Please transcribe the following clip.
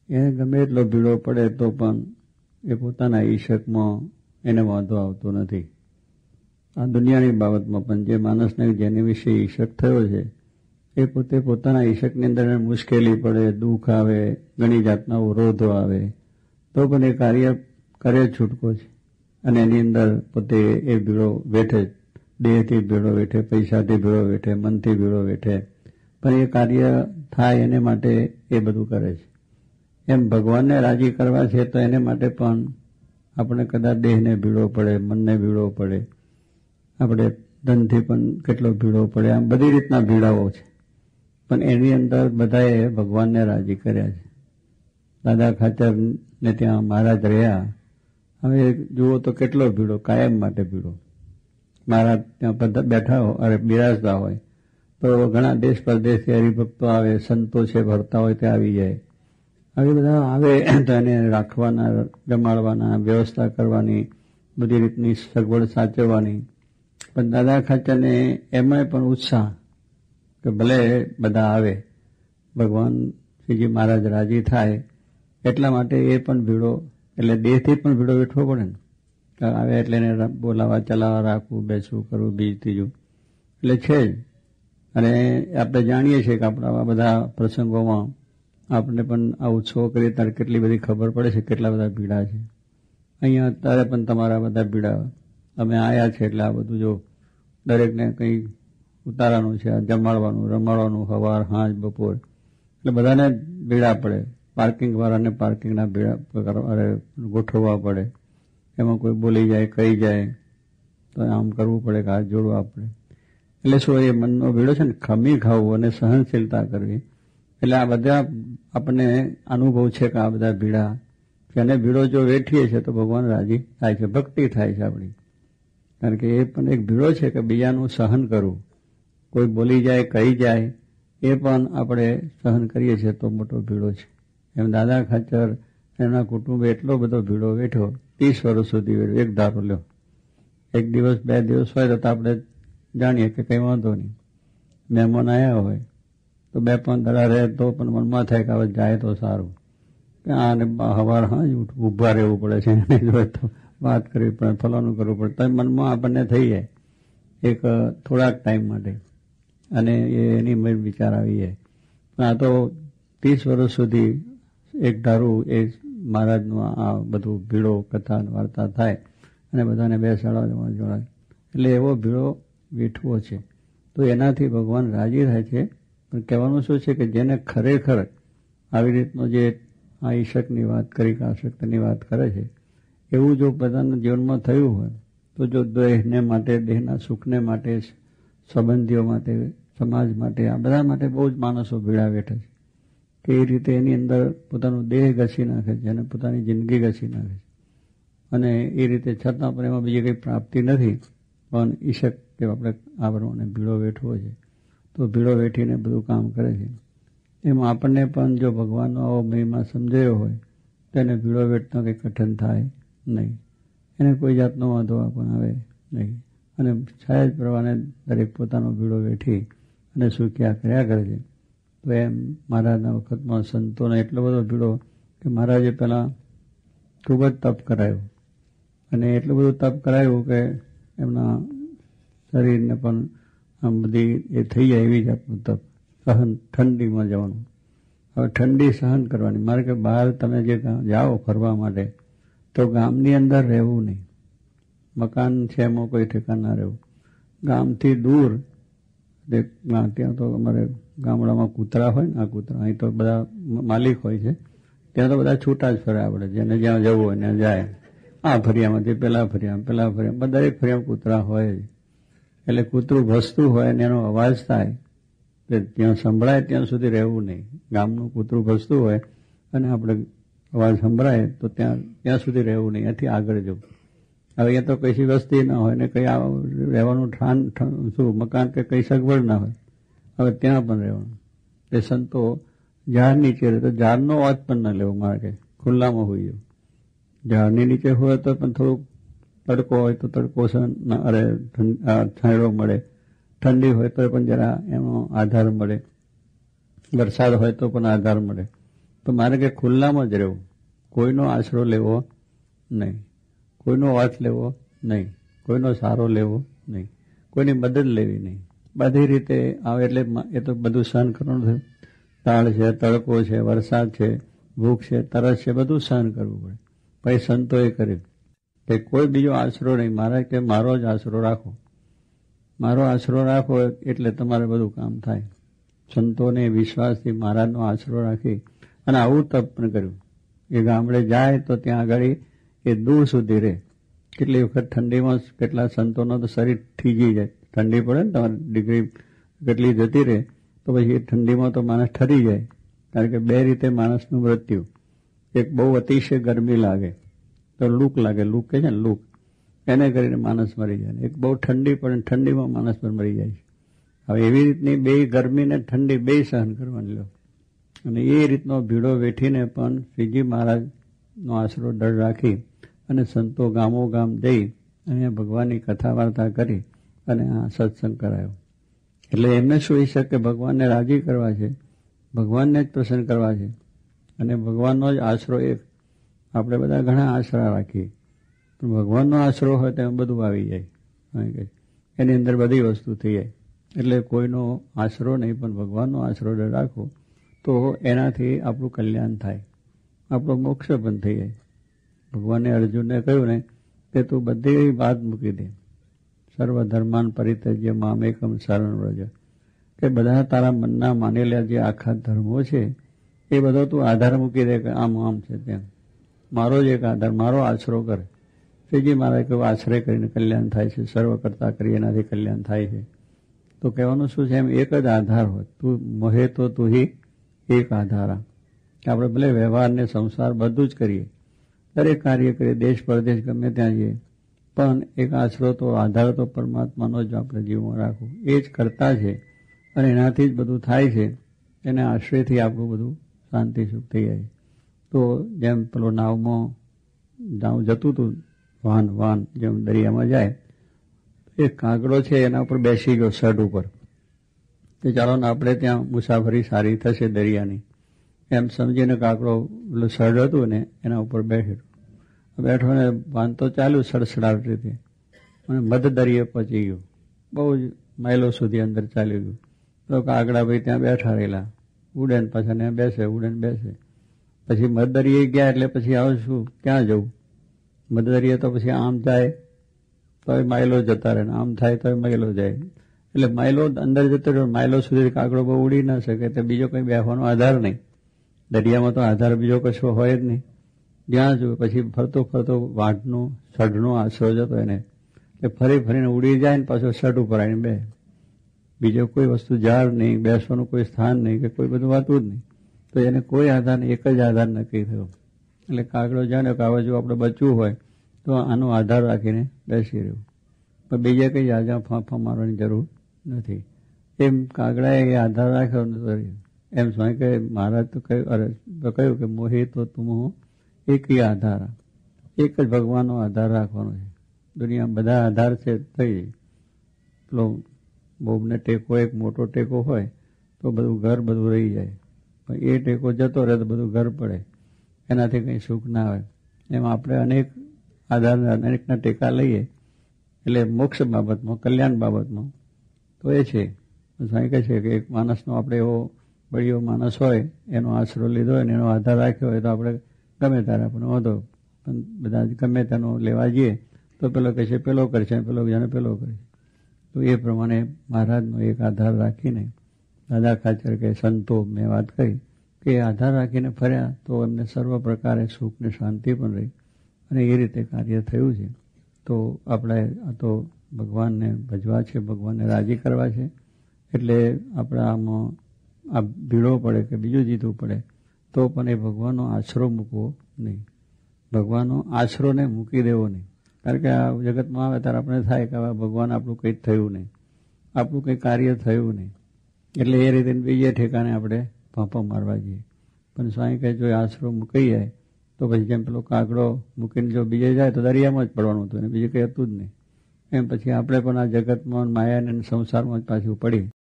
એને ગમે એટલો ભીડો પડે તો પણ એ પોતાના ઈશકમાં એને વાંધો આવતો નથી. આ દુનિયાની બાબતમાં પણ જે માણસને જેની વિશે ઈશક થયો છે એ પોતે પોતાના ઈશકની અંદર મુશ્કેલી પડે, દુઃખ આવે, ઘણી જાતના અવરોધો આવે તો પણ એ કાર્ય કરે છૂટકો છે. અને એની અંદર પોતે એ ભીડો વેઠે, દેહથી ભીડો વેઠે, પૈસાથી ભીડો વેઠે, મનથી ભીડો વેઠે, પણ એ કાર્ય થાય એને માટે એ બધું કરે છે. એમ ભગવાનને રાજી કરવા છે તો એને માટે પણ આપણે કદાચ દેહને ભીડો પડે, મનને ભીડો પડે, આપણે ધનથી પણ કેટલો ભીડો પડે, આમ બધી રીતના ભીડાઓ છે. પણ એની અંદર બધાએ ભગવાનને રાજી કર્યા છે. દાદા ખાચરને ત્યાં મહારાજ રહ્યા, હવે જુઓ તો કેટલો ભીડો, કાયમ માટે ભીડો. મહારાજ ત્યાં બેઠા હોય, અરે બિરાજતા હોય તો ઘણા દેશ પરદેશથી હરિભક્તો આવે, સંતો છે ભરતા હોય તે આવી જાય. હવે બધા આવે તો એને રાખવાના, જમાડવાના, વ્યવસ્થા કરવાની, બધી રીતની સગવડ સાચવવાની. પણ દાદા ખાચરને એમાં પણ ઉત્સાહ કે ભલે બધા આવે, ભગવાન શ્રીજી મહારાજ રાજી થાય એટલા માટે એ પણ ભીડો, એટલે દેહથી પણ ભીડો વેઠવો પડે ને. આવે એટલે એને બોલાવા, ચલાવવા, રાખવું, બેસવું, કરવું, બીજું ત્રીજું એટલે છે જ. અને આપણે જાણીએ છીએ કે આપણા આવા બધા પ્રસંગોમાં આપણે પણ આ ઉત્સવો કરીએ ત્યારે કેટલી બધી ખબર પડે છે કેટલા બધા ભીડા છે. અહીંયા અત્યારે પણ તમારા બધા ભીડા, અમે આવ્યા છે એટલે આ બધું જો દરેકને કંઈ ઉતારવાનું છે, જમાડવાનું, રમાડવાનું, સવાર, સાંજ, બપોર, એટલે બધાને ભીડા પડે. પાર્કિંગવાળાને પાર્કિંગના ભીડા ગોઠવવા પડે. એમાં કોઈ બોલી જાય, કહી જાય તો આમ કરવું પડે કે હાથ જોડવા પડે. એટલે શું એ મનનો ભીડો છે ને, ખમી ખાવું અને સહનશીલતા કરવી. એટલે આ બધા આપણને અનુભવ છે કે આ બધા ભીડા છે. અને ભીડો જો વેઠીએ છીએ તો ભગવાન રાજી થાય છે, ભક્તિ થાય છે આપણી. કારણ કે એ પણ એક ભીડો છે કે બીજાનું સહન કરવું. કોઈ બોલી જાય, કહી જાય એ પણ આપણે સહન કરીએ છીએ તો મોટો ભીડો છે. એમ દાદા ખાચર એમના કુટુંબે એટલો બધો ભીડો વેઠ્યો, 30 વર્ષ સુધી વેઠ્યો, એક ધારો લ્યો. એક દિવસ 2 દિવસ હોય તો આપણે જાણીએ કે કંઈ વાંધો નહીં. મહેમાન આવ્યા હોય તો 2-5 દડા રહે તો પણ મનમાં થાય કે હવે જાય તો સારું. આને સવાર હાજ ઊભા રહેવું પડે છે, એને જોઈએ તો વાત કરવી પડે, ફલાનું કરવું પડે, તો મનમાં આપણને થઈ જાય એક થોડાક ટાઈમ માટે, અને એની વિચાર આવી જાય. પણ આ તો 30 વર્ષ સુધી એક ધારું એ મહારાજનું આ બધું ભીડો, કથા, વાર્તા થાય અને બધાને બેસાડવા જોડાય, એટલે એવો ભીડો વેઠવો છે. તો એનાથી ભગવાન રાજી થાય છે. પણ કહેવાનું શું છે કે જેને ખરેખર આવી રીતનો જે આ ઈશકની વાત કરી, કે આસક્તિની વાત કરે છે, એવું જો બધાના જીવનમાં થયું હોય તો જો દેહને માટે, દેહના સુખને માટે, સંબંધીઓ માટે, સમાજ માટે, આ બધા માટે બહુ જ માણસો ભીડા વેઠે છે કે એ રીતે એની અંદર પોતાનું દેહ ઘસી નાખે છે અને પોતાની જિંદગી ઘસી નાખે છે. અને એ રીતે છતાં પણ એમાં બીજી કંઈ પ્રાપ્તિ નથી. પણ ઈશક કે આપણે આવરણને ભીડો વેઠવો છે તો ભીડો વેઠીને બધું કામ કરે છે. એમાં આપણને પણ જો ભગવાનનો આવો મહિમા સમજાયો હોય તો એને ભીડો વેઠતા કંઈ કઠિન થાય નહીં, એને કોઈ જાતનો વાંધો પણ આવે નહીં. અને સહેજ પ્રમાણે દરેક પોતાનો ભીડો વેઠી અને સુખ્યા કર્યા કરે છે. તો એમ મહારાજના વખતમાં સંતોને એટલો બધો ભીડો કે મહારાજે પહેલાં ખૂબ જ તપ કરાયું, અને એટલું બધું તપ કરાયું કે એમના શરીરને પણ આમ બધી એ થઈ જાય એવી જાતનું તપ. સહન, ઠંડીમાં જવાનું, હવે ઠંડી સહન કરવાની. મારે કે બહાર તમે જે જાઓ ફરવા માટે તો ગામની અંદર રહેવું નહીં, મકાન છે એમાં કોઈ ઠેકાણ ના રહેવું. ગામથી દૂર, ત્યાં તો અમારે ગામડામાં કૂતરા હોય ને, આ કૂતરા અહીં તો બધા માલિક હોય છે, ત્યાં તો બધા છૂટા જ ફરે. આપણે જેને જ્યાં જવું હોય ત્યાં જાય. આ ફરિયામાંથી પેલા ફરિયામાં દરેક ફરિયામાં કૂતરા હોય જ. એટલે કૂતરું ભસતું હોય અને એનો અવાજ થાય કે ત્યાં સંભળાય ત્યાં સુધી રહેવું નહીં. ગામનું કૂતરું ભસતું હોય અને આપણે અવાજ સંભળાય તો ત્યાં સુધી રહેવું નહીં, ત્યાંથી આગળ જવું. હવે અહીંયા તો કઈ વસ્તી ના હોય ને કંઈ રહેવાનું શું મકાન કે કંઈ સગવડ ના હોય, હવે ત્યાં પણ રહેવાનું. એ સંતો ઝાડ નીચે રહે તો ઝાડનો અવાજ પણ ના લેવો, મારે કે ખુલ્લામાં હોઈ જવું. ઝાડની નીચે હોય તો પણ થોડુંક તડકો હોય તો તડકો છાંયડો મળે, ઠંડી હોય તો પણ જરા એનો આધાર મળે, વરસાદ હોય તો પણ આધાર મળે. તો મારે કે ખુલ્લામાં જ રહેવું, કોઈનો આશરો લેવો નહીં, કોઈનો અર્થ લેવો નહીં, કોઈનો સારો લેવો નહીં, કોઈની મદદ લેવી નહીં. બધી રીતે આવે એટલે એ તો બધું સહન કરવાનું થયું. તાળ છે, તડકો છે, વરસાદ છે, ભૂખ છે, તરસ છે, બધું સહન કરવું પડે. પછી સંતોએ કર્યું કે કોઈ બીજો આશરો નહીં, મારે કે મારો જ આશરો રાખો, મારો આશરો રાખો એટલે તમારે બધું કામ થાય. સંતોને વિશ્વાસથી મહારાજનો આશરો રાખી અને આવું તપ પણ કર્યું. એ ગામડે જાય તો ત્યાં આગળ એ દૂર સુધી રહે. કેટલી વખત ઠંડીમાં કેટલા સંતોનો તો શરીર થીજી જાય, ઠંડી પડે ને તમારી ડિગ્રી કેટલી જતી રહે તો પછી એ ઠંડીમાં તો માણસ ઠરી જાય. કારણ કે બે રીતે માણસનું મૃત્યુ, એક બહુ અતિશય ગરમી લાગે તો લૂક લાગે, લૂક કે છે ને લૂક, એને કરીને માણસ મરી જાય. એક બહુ ઠંડી પડે, ઠંડીમાં માણસ પણ મરી જાય છે. હવે એવી રીતની બે ગરમી ને ઠંડી બે સહન કરવાની લો. અને એ રીતનો ભીડો વેઠીને પણ શ્રીજી મહારાજનો આશરો ડર રાખી અને સંતો ગામો ગામ જઈ અને ભગવાનની કથા વાર્તા કરી અને આ સત્સંગ કરાયો. એટલે એમને શું હોય છે કે ભગવાનને રાજી કરવા છે, ભગવાનને જ પ્રસન્ન કરવા છે અને ભગવાનનો જ આશરો એક. આપણે બધા ઘણા આશરા રાખીએ પણ ભગવાનનો આશરો હોય તો એમાં બધું આવી જાય, એની અંદર બધી વસ્તુ થઈ જાય. એટલે કોઈનો આશરો નહીં પણ ભગવાનનો આશરો રાખો તો એનાથી આપણું કલ્યાણ થાય, આપણો મોક્ષ પણ થઈ જાય. ભગવાને અર્જુનને કહ્યું ને કે તું બધી વાત મૂકી દે, સર્વ ધર્માન પરિત્યજ્ય મામેકમ શરણં વ્રજ, કે બધા તારા મનના માનેલા જે આખા ધર્મો છે એ બધો તું આધાર મૂકી દે કે આમ આમ છે તેમ, મારો જ એક આધાર, મારો આશરો કરે. શ્રીજી મહારાજ કહ્યું આશ્રય કરીને કલ્યાણ થાય છે, સર્વ કરતા કરી એનાથી કલ્યાણ થાય છે. તો કહેવાનું શું છે, એમ એક જ આધાર હોય, તું મોહે તો તું હી એક આધારા. આપણે ભલે વ્યવહાર ને સંસાર બધું જ કરીએ, દરેક કાર્ય કરીએ, દેશ પરદેશ ગમે ત્યાં જઈએ, પણ એક આશરો તો આધાર તો પરમાત્માનો જ આપણે જીવમાં રાખવું, એ જ કરતા છે અને એનાથી જ બધું થાય છે. એના આશ્રયથી આપણું બધું શાંતિ સુખ થઈ જાય. તો જેમ પેલો નાવમાં નાવ જતું હતું, વાન જેમ દરિયામાં જાય, એક કાગડો છે એના ઉપર બેસી ગયો સડ ઉપર, તો ચાલો ને આપણે ત્યાં મુસાફરી સારી થશે દરિયાની એમ સમજીને કાગડો પેલું સડ હતું ને એના ઉપર બેઠો ને વાન તો ચાલ્યું સડસડાટ રીતે અને મધ દરિયે પહોંચી ગયું, બહુ જ માઇલો સુધી અંદર ચાલ્યું ગયું. તો કાગડા ભાઈ ત્યાં બેઠા રહેલા, ઉડે ને પાછા ત્યાં બેસે, ઉડે ને બેસે. પછી મધ દરિયે ગયા એટલે પછી આવું શું, ક્યાં જવું? મધ દરિયે તો પછી આમ જાય તોય માઇલો જતા રહે, આમ થાય તોય માઇલો જાય. એટલે માઇલો અંદર જતો રહ્યો, માઇલો સુધી કાગડો બહુ ઉડી ન શકે, તો બીજો કંઈ બેસવાનો આધાર નહીં. દરિયામાં તો આધાર બીજો કશો હોય જ નહીં. જ્યાં જુએ પછી ફરતો ફરતો વાંટનો સડનો આશરો જતો એને, એટલે ફરી ફરીને ઉડી જાય ને પાછો સડ ઉપર આવીને બે. બીજો કોઈ વસ્તુ ઝાડ નહીં, બેસવાનું કોઈ સ્થાન નહીં કે કોઈ બધું વાતું જ નહીં. તો એને કોઈ આધાર નહીં, એક જ આધાર નક્કી થયો. એટલે કાગડો જાણે કે આવા જો આપણે બચવું હોય તો આનો આધાર રાખીને બેસી રહ્યું, પણ બીજે કંઈ આજા ફાંફા મારવાની જરૂર નથી. એમ કાગડાએ એ આધાર રાખ્યો નથી. એમ સ્વામી કહે, મહારાજ તો કહ્યું કે મોહે તો તુમ એક આધાર, એક જ ભગવાનનો આધાર રાખવાનો છે. દુનિયા બધા આધાર છે થઈ પેલો બોબને ટેકો, એક મોટો ટેકો હોય તો બધું ઘર બધું રહી જાય, પણ એ ટેકો જતો રહે તો બધું ઘર પડે, એનાથી કંઈ સુખ ના આવે. એમ આપણે અનેક આધાર અનેકના ટેકા લઈએ એટલે મોક્ષ બાબતમાં, કલ્યાણ બાબતમાં તો એ છે. સ્વામી કહે છે કે એક માણસનો આપણે એવો બળીયો માણસ હોય, એનો આશરો લીધો હોય ને એનો આધાર રાખ્યો હોય તો આપણે ગમે ત્યારે આપણને વાંધો, પણ બધા ગમે તેનો લેવા જઈએ તો પેલો કહે છે પેલો કરશે, પેલો બીજાને પેલો કરશે. તો એ પ્રમાણે મહારાજનો એક આધાર રાખીને દાદા ખાચર કે સંતો મેં વાત કરી કે આધાર રાખીને ફર્યા તો એમને સર્વ પ્રકારે સુખ ને શાંતિ પણ રહી અને એ રીતે કાર્ય થયું છે. તો આપણે આ તો ભગવાનને ભજવા છે, ભગવાનને રાજી કરવા છે. એટલે આપણે આમાં આ ભીડો પડે કે બીજું જીતવું પડે તો પણ એ ભગવાનનો આશરો મૂકવો નહીં, ભગવાનનો આશરોને મૂકી દેવો નહીં. કારણ કે આ જગતમાં આવે ત્યારે આપણે થાય કે હવે ભગવાન આપણું કંઈ થયું નહીં, આપણું કંઈ કાર્ય થયું નહીં, એટલે એ રીતે બીજે ઠેકાણે આપણે ફાંફા મારવા જઈએ. પણ સ્વામી કહે જો આશરો મૂકી જાય તો પછી જેમ પેલો કાગડો મૂકીને જો બીજે જાય તો દરિયામાં જ પડવાનું હતું ને બીજું કંઈ હતું જ નહીં. એમ પછી આપણે પણ આ જગતમાં માયાને સંસારમાં જ પાછું પડી